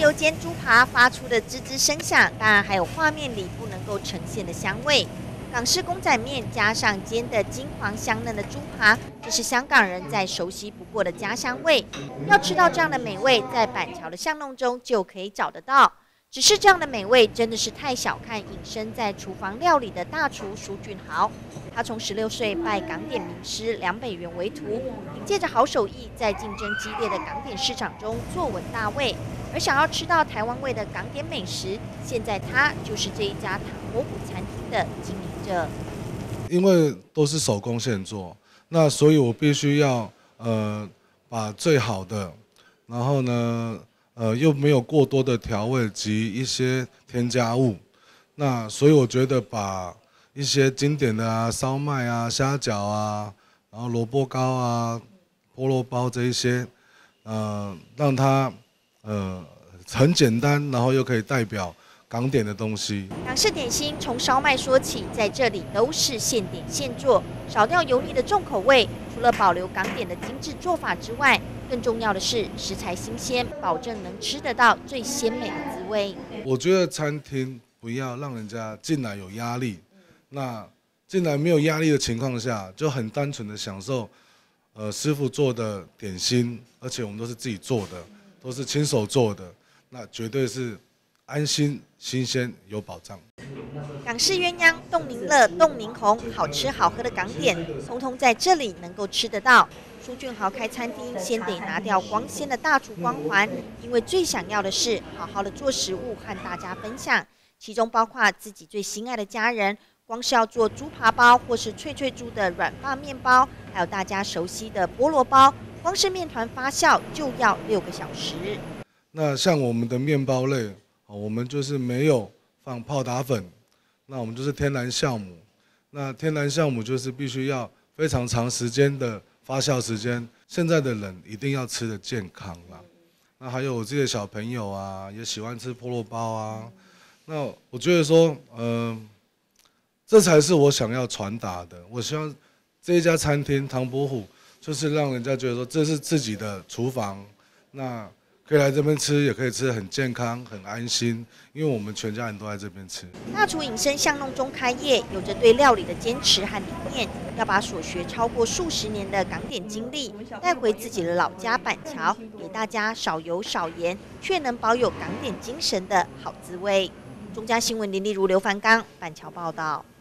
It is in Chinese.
油煎猪扒发出的吱吱声响，当然还有画面里不能够呈现的香味。港式公仔面加上煎的金黄香嫩的猪扒，这是香港人再熟悉不过的家乡味。要吃到这样的美味，在板桥的巷弄中就可以找得到。只是这样的美味真的是太小看隐身在厨房料理的大厨舒俊豪。他从16岁拜港点名师梁北元为徒，凭借着好手艺，在竞争激烈的港点市场中坐稳大位。而想要吃到台湾味的港点美食，现在他就是这一家唐伯虎餐厅的经营者。 因为都是手工现做，那所以我必须要把最好的，然后呢又没有过多的调味及一些添加物，那所以我觉得把一些经典的啊烧麦啊虾饺啊，然后萝卜糕啊菠萝包这一些，让它很简单，然后又可以代表港点的东西。 港式点心从烧麦说起，在这里都是现点现做，少掉油腻的重口味。除了保留港点的精致做法之外，更重要的是食材新鲜，保证能吃得到最鲜美的滋味。 我觉得餐厅不要让人家进来有压力，那进来没有压力的情况下，就很单纯的享受师傅做的点心，而且我们都是自己做的，都是亲手做的，那绝对是安心、新鲜、有保障。 港式鸳鸯、冻柠乐、冻柠红，好吃好喝的港点，通通在这里能够吃得到。舒俊豪开餐厅，先得拿掉光鲜的大厨光环，因为最想要的是好好的做食物和大家分享，其中包括自己最心爱的家人。光是要做猪扒包或是脆脆猪的软发面包，还有大家熟悉的菠萝包，光是面团发酵就要6个小时。 那像我们的面包类，我们就是没有放泡打粉，那我们就是天然酵母。那天然酵母就是必须要非常长时间的发酵时间。现在的人一定要吃的健康啦。那还有我自己的小朋友啊，也喜欢吃菠萝包啊。那我觉得说，这才是我想要传达的。我希望这一家餐厅唐伯虎，就是让人家觉得说这是自己的厨房，那可以来这边吃，也可以吃得很健康、很安心，因为我们全家人都在这边吃。 大厨隐身巷弄中开业，有着对料理的坚持和理念，要把所学超过数十年的港点经历带回自己的老家板桥，给大家少油少盐，却能保有港点精神的好滋味。中嘉新闻林丽如、刘凡刚板桥报道。